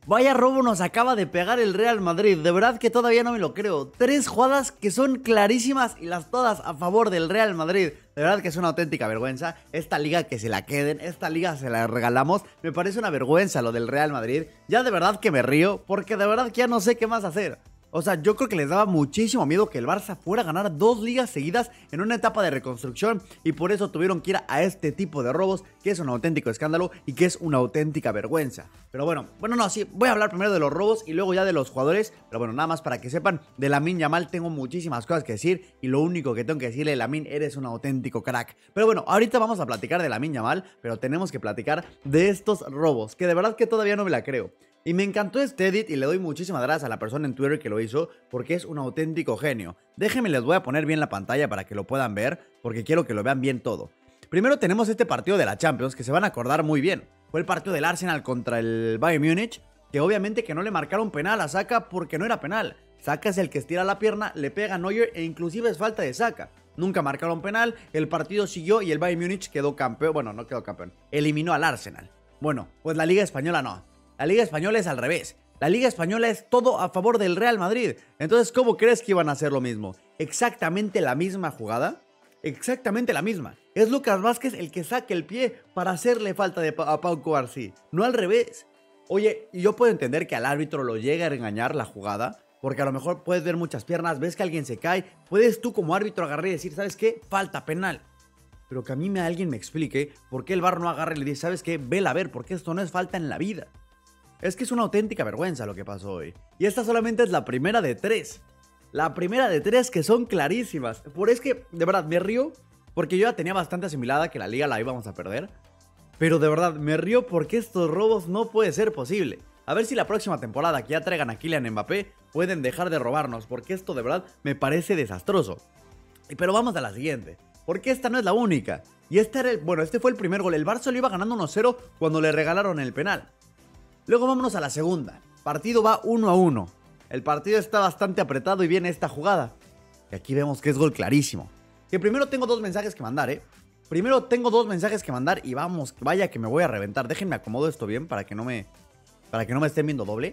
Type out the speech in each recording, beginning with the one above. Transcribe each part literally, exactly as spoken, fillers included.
Vaya robo nos acaba de pegar el Real Madrid, de verdad que todavía no me lo creo. Tres jugadas que son clarísimas y las todas a favor del Real Madrid. De verdad que es una auténtica vergüenza. Esta liga que se la queden, esta liga se la regalamos. Me parece una vergüenza lo del Real Madrid. Ya de verdad que me río porque de verdad que ya no sé qué más hacer. O sea, yo creo que les daba muchísimo miedo que el Barça fuera a ganar dos ligas seguidas en una etapa de reconstrucción y por eso tuvieron que ir a este tipo de robos, que es un auténtico escándalo y que es una auténtica vergüenza. Pero bueno, bueno no, sí, voy a hablar primero de los robos y luego ya de los jugadores, pero bueno, nada más para que sepan, de Lamine Yamal tengo muchísimas cosas que decir y lo único que tengo que decirle, Lamine, eres un auténtico crack. Pero bueno, ahorita vamos a platicar de Lamine Yamal, pero tenemos que platicar de estos robos, que de verdad que todavía no me la creo. Y me encantó este edit y le doy muchísimas gracias a la persona en Twitter que lo hizo porque es un auténtico genio. Déjenme, les voy a poner bien la pantalla para que lo puedan ver porque quiero que lo vean bien todo. Primero tenemos este partido de la Champions que se van a acordar muy bien. Fue el partido del Arsenal contra el Bayern Múnich, que obviamente que no le marcaron penal a Saka porque no era penal. Saka es el que estira la pierna, le pega a Neuer e inclusive es falta de Saka. Nunca marcaron penal, el partido siguió y el Bayern Múnich quedó campeón. Bueno, no quedó campeón, eliminó al Arsenal. Bueno, pues la Liga Española no. La Liga Española es al revés. La Liga Española es todo a favor del Real Madrid. Entonces, ¿cómo crees que iban a hacer lo mismo? ¿Exactamente la misma jugada? Exactamente la misma. Es Lucas Vázquez el que saca el pie para hacerle falta de pa a Pau Cubarsí. No al revés. Oye, yo puedo entender que al árbitro lo llegue a engañar la jugada, porque a lo mejor puedes ver muchas piernas, ves que alguien se cae, puedes tú como árbitro agarrar y decir, ¿sabes qué? Falta penal. Pero que a mí me, alguien me explique por qué el V A R no agarra y le dice, ¿sabes qué? Vela a ver, porque esto no es falta en la vida. Es que es una auténtica vergüenza lo que pasó hoy. Y esta solamente es la primera de tres. La primera de tres que son clarísimas. Por es que, de verdad, me río porque yo ya tenía bastante asimilada que la liga la íbamos a perder. Pero de verdad, me río porque estos robos no puede ser posible. A ver si la próxima temporada que ya traigan a Kylian Mbappé pueden dejar de robarnos, porque esto de verdad me parece desastroso. Pero vamos a la siguiente, porque esta no es la única. Y este era el, bueno, este fue el primer gol. El Barça lo iba ganando uno cero cuando le regalaron el penal. Luego vámonos a la segunda. Partido va uno a uno. El partido está bastante apretado y viene esta jugada. Y aquí vemos que es gol clarísimo. Que primero tengo dos mensajes que mandar, ¿eh? Primero tengo dos mensajes que mandar y vamos, vaya que me voy a reventar. Déjenme acomodo esto bien para que no me, para que no me estén viendo doble.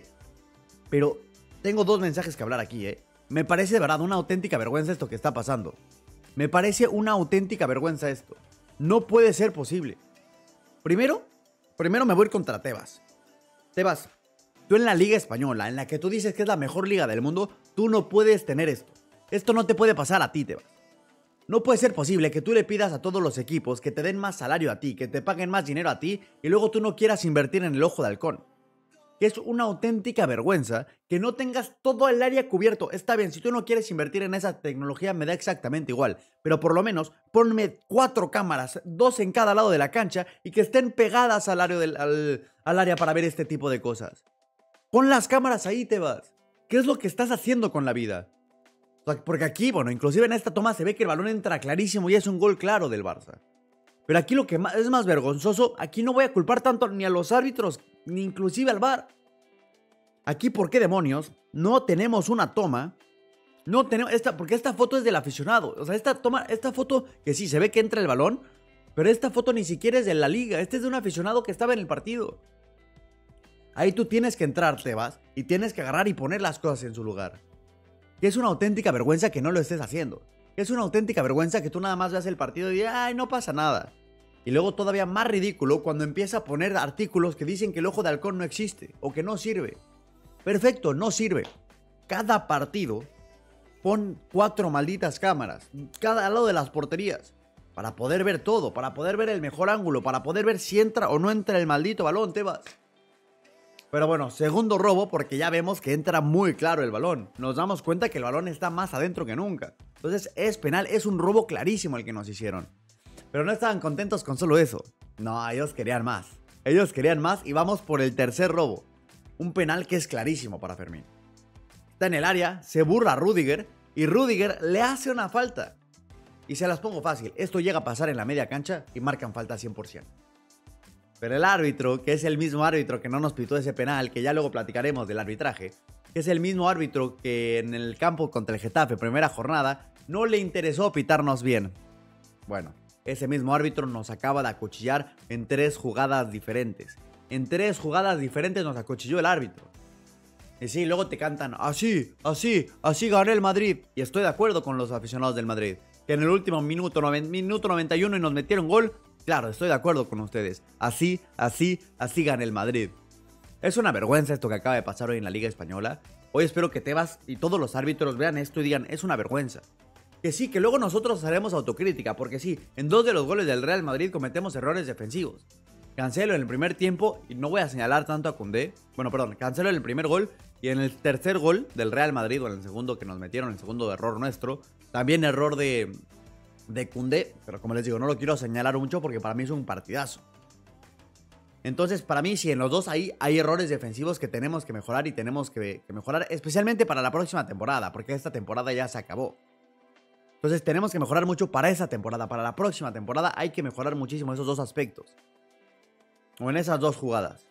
Pero tengo dos mensajes que hablar aquí, ¿eh? Me parece de verdad una auténtica vergüenza esto que está pasando. Me parece una auténtica vergüenza esto. No puede ser posible. Primero, primero me voy a ir contra Tebas. Tebas, tú en la Liga Española, en la que tú dices que es la mejor liga del mundo, tú no puedes tener esto. Esto no te puede pasar a ti, Tebas. No puede ser posible que tú le pidas a todos los equipos que te den más salario a ti, que te paguen más dinero a ti, y luego tú no quieras invertir en el ojo de halcón. Que es una auténtica vergüenza que no tengas todo el área cubierto. Está bien, si tú no quieres invertir en esa tecnología me da exactamente igual, pero por lo menos ponme cuatro cámaras, dos en cada lado de la cancha y que estén pegadas al área, del, al, al área para ver este tipo de cosas. Pon las cámaras ahí, Tebas. ¿Qué es lo que estás haciendo con la vida? Porque aquí, bueno, inclusive en esta toma se ve que el balón entra clarísimo y es un gol claro del Barça. Pero aquí lo que es más vergonzoso, aquí no voy a culpar tanto ni a los árbitros, ni inclusive al V A R. Aquí, ¿por qué demonios no tenemos una toma? No tenemos esta, porque esta foto es del aficionado. O sea, esta toma, esta foto que sí se ve que entra el balón, pero esta foto ni siquiera es de la liga. Este es de un aficionado que estaba en el partido. Ahí tú tienes que entrar, Tebas, y tienes que agarrar y poner las cosas en su lugar. Que es una auténtica vergüenza que no lo estés haciendo. Que es una auténtica vergüenza que tú nada más veas el partido y ay, no pasa nada. Y luego todavía más ridículo cuando empieza a poner artículos que dicen que el ojo de halcón no existe o que no sirve. Perfecto, no sirve. Cada partido pon cuatro malditas cámaras, cada lado de las porterías, para poder ver todo, para poder ver el mejor ángulo, para poder ver si entra o no entra el maldito balón, Tebas. Pero bueno, segundo robo porque ya vemos que entra muy claro el balón. Nos damos cuenta que el balón está más adentro que nunca. Entonces es penal, es un robo clarísimo el que nos hicieron. Pero no estaban contentos con solo eso. No, ellos querían más. Ellos querían más y vamos por el tercer robo. Un penal que es clarísimo para Fermín. Está en el área, se burla a Rudiger y Rudiger le hace una falta. Y se las pongo fácil, esto llega a pasar en la media cancha y marcan falta cien por ciento. Pero el árbitro, que es el mismo árbitro que no nos pitó ese penal, que ya luego platicaremos del arbitraje, que es el mismo árbitro que en el campo contra el Getafe, primera jornada, no le interesó pitarnos bien. Bueno, ese mismo árbitro nos acaba de acuchillar en tres jugadas diferentes. en tres jugadas diferentes nos acuchilló el árbitro. Y sí, luego te cantan, así, así, así gané el Madrid. Y estoy de acuerdo con los aficionados del Madrid. Que en el último minuto, minuto noventa y uno y nos metieron gol. Claro, estoy de acuerdo con ustedes. Así, así, así gané el Madrid. Es una vergüenza esto que acaba de pasar hoy en la Liga Española. Hoy espero que Tebas y todos los árbitros vean esto y digan, es una vergüenza. Que sí, que luego nosotros haremos autocrítica, porque sí, en dos de los goles del Real Madrid cometemos errores defensivos. Cancelo en el primer tiempo, y no voy a señalar tanto a Koundé. Bueno, perdón, Cancelo en el primer gol, y en el tercer gol del Real Madrid, o en el segundo que nos metieron, el segundo error nuestro, también error de, de Koundé, pero como les digo, no lo quiero señalar mucho porque para mí es un partidazo. Entonces, para mí, sí, en los dos ahí hay errores defensivos que tenemos que mejorar y tenemos que, que mejorar, especialmente para la próxima temporada, porque esta temporada ya se acabó. Entonces tenemos que mejorar mucho para esa temporada. Para la próxima temporada hay que mejorar muchísimo esos dos aspectos. O en esas dos jugadas.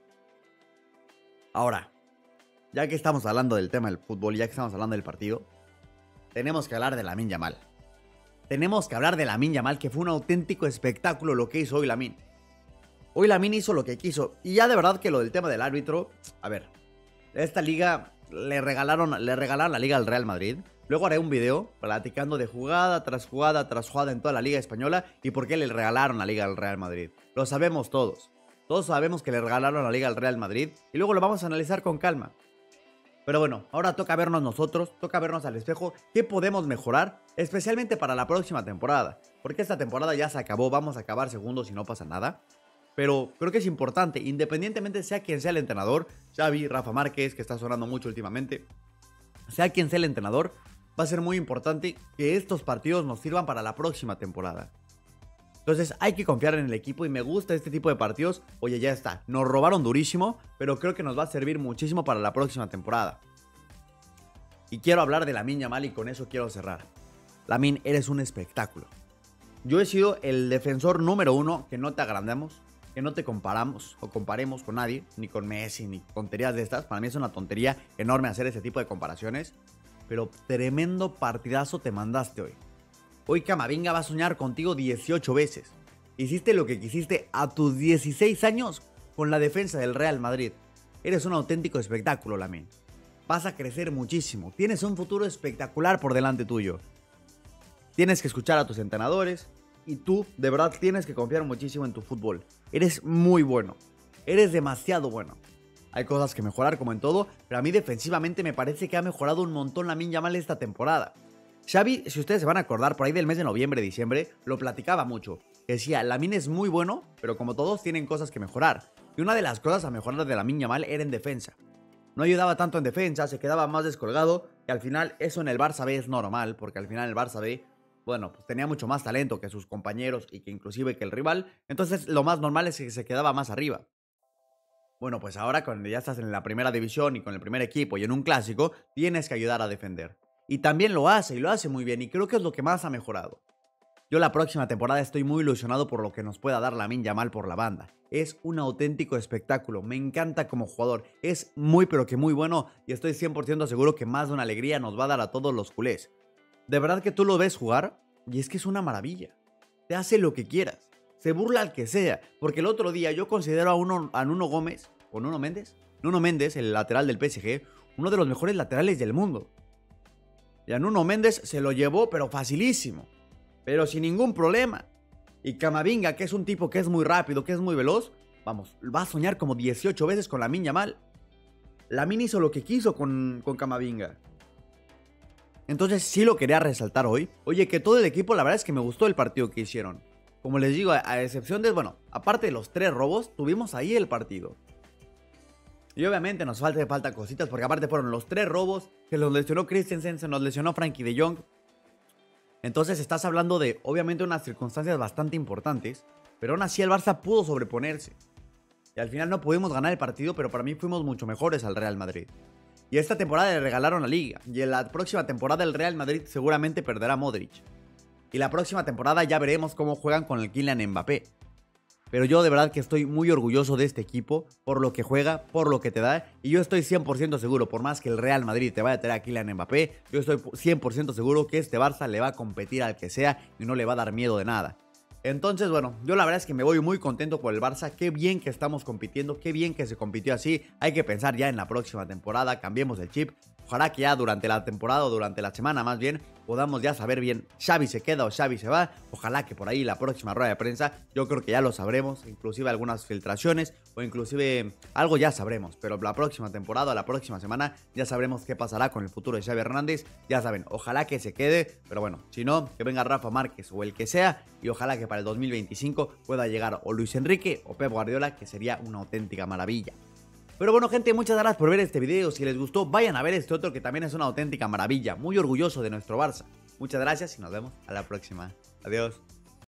Ahora, ya que estamos hablando del tema del fútbol y ya que estamos hablando del partido, tenemos que hablar de Lamine Yamal. Tenemos que hablar de Lamine Yamal, que fue un auténtico espectáculo lo que hizo hoy Lamine. Hoy Lamine hizo lo que quiso. Y ya de verdad que lo del tema del árbitro, a ver, esta liga le regalaron, le regalaron la liga al Real Madrid. Luego haré un video platicando de jugada tras jugada tras jugada en toda la Liga Española y por qué le regalaron la Liga al Real Madrid. Lo sabemos todos. Todos sabemos que le regalaron la Liga al Real Madrid y luego lo vamos a analizar con calma. Pero bueno, ahora toca vernos nosotros, toca vernos al espejo qué podemos mejorar, especialmente para la próxima temporada. Porque esta temporada ya se acabó, vamos a acabar segundos y no pasa nada. Pero creo que es importante, independientemente sea quien sea el entrenador, Xavi, Rafa Márquez, que está sonando mucho últimamente, sea quien sea el entrenador, va a ser muy importante que estos partidos nos sirvan para la próxima temporada. Entonces hay que confiar en el equipo y me gusta este tipo de partidos. Oye, ya está, nos robaron durísimo, pero creo que nos va a servir muchísimo para la próxima temporada. Y quiero hablar de Lamine Yamal y con eso quiero cerrar. Lamine, eres un espectáculo. Yo he sido el defensor número uno que no te agrandamos, que no te comparamos o comparemos con nadie, ni con Messi, ni tonterías de estas. Para mí es una tontería enorme hacer ese tipo de comparaciones. Pero tremendo partidazo te mandaste hoy. Hoy Camavinga va a soñar contigo dieciocho veces. Hiciste lo que quisiste a tus dieciséis años con la defensa del Real Madrid. Eres un auténtico espectáculo, Lamine. Vas a crecer muchísimo. Tienes un futuro espectacular por delante tuyo. Tienes que escuchar a tus entrenadores. Y tú, de verdad, tienes que confiar muchísimo en tu fútbol. Eres muy bueno. Eres demasiado bueno. Hay cosas que mejorar como en todo, pero a mí defensivamente me parece que ha mejorado un montón Lamine Yamal esta temporada. Xavi, si ustedes se van a acordar, por ahí del mes de noviembre, diciembre, lo platicaba mucho. Decía, Lamine es muy bueno, pero como todos tienen cosas que mejorar. Y una de las cosas a mejorar de Lamine Yamal era en defensa. No ayudaba tanto en defensa, se quedaba más descolgado, y al final eso en el Barça B es normal, porque al final el Barça B, bueno, pues tenía mucho más talento que sus compañeros y que inclusive que el rival, entonces lo más normal es que se quedaba más arriba. Bueno, pues ahora cuando ya estás en la primera división y con el primer equipo y en un clásico, tienes que ayudar a defender. Y también lo hace, y lo hace muy bien, y creo que es lo que más ha mejorado. Yo la próxima temporada estoy muy ilusionado por lo que nos pueda dar Lamine Yamal por la banda. Es un auténtico espectáculo, me encanta como jugador, es muy pero que muy bueno y estoy cien por ciento seguro que más de una alegría nos va a dar a todos los culés. De verdad que tú lo ves jugar y es que es una maravilla. Te hace lo que quieras. Se burla al que sea, porque el otro día yo considero a, uno, a Nuno Gómez, o Nuno Méndez, Nuno Méndez, el lateral del P S G, uno de los mejores laterales del mundo. Y a Nuno Méndez se lo llevó, pero facilísimo, pero sin ningún problema. Y Camavinga, que es un tipo que es muy rápido, que es muy veloz, vamos, va a soñar como dieciocho veces con Lamine Yamal. Lamine hizo lo que quiso con, con Camavinga. Entonces sí lo quería resaltar hoy. Oye, que todo el equipo, la verdad es que me gustó el partido que hicieron. Como les digo, a, a excepción de, bueno, aparte de los tres robos, tuvimos ahí el partido. Y obviamente nos falta, falta cositas, porque aparte fueron los tres robos, se los lesionó Christensen, se nos lesionó Frankie de Jong. Entonces estás hablando de, obviamente, unas circunstancias bastante importantes, pero aún así el Barça pudo sobreponerse. Y al final no pudimos ganar el partido, pero para mí fuimos mucho mejores al Real Madrid. Y esta temporada le regalaron la Liga, y en la próxima temporada el Real Madrid seguramente perderá a Modric. Y la próxima temporada ya veremos cómo juegan con el Kylian Mbappé. Pero yo de verdad que estoy muy orgulloso de este equipo, por lo que juega, por lo que te da. Y yo estoy cien por ciento seguro, por más que el Real Madrid te vaya a tener a Kylian Mbappé, yo estoy cien por ciento seguro que este Barça le va a competir al que sea y no le va a dar miedo de nada. Entonces, bueno, yo la verdad es que me voy muy contento por el Barça. Qué bien que estamos compitiendo, qué bien que se compitió así. Hay que pensar ya en la próxima temporada, cambiemos el chip. Ojalá que ya durante la temporada o durante la semana más bien podamos ya saber bien Xavi se queda o Xavi se va. Ojalá que por ahí la próxima rueda de prensa yo creo que ya lo sabremos, inclusive algunas filtraciones o inclusive algo ya sabremos. Pero la próxima temporada, la próxima semana ya sabremos qué pasará con el futuro de Xavi Hernández. Ya saben, ojalá que se quede, pero bueno, si no, que venga Rafa Márquez o el que sea y ojalá que para el dos mil veinticinco pueda llegar o Luis Enrique o Pep Guardiola, que sería una auténtica maravilla. Pero bueno, gente, muchas gracias por ver este video. Si les gustó, vayan a ver este otro que también es una auténtica maravilla. Muy orgulloso de nuestro Barça. Muchas gracias y nos vemos a la próxima. Adiós.